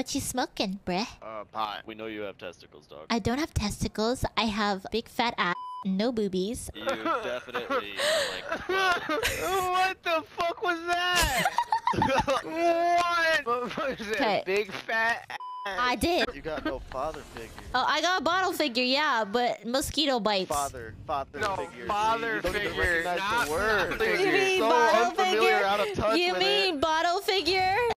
What you smoking, bruh? Pot. We know you have testicles, dog. I don't have testicles. I have big fat ass, no boobies. You definitely are like 12. What the fuck was that? What was Okay. that? Big fat ass. I did. You got no father figure. Oh, I got a bottle figure, yeah, but mosquito bites. Father No, figure. father You don't even figure, recognize not the word. figure. You mean so bottle unfamiliar, figure? out of touch You with mean it. bottle figure?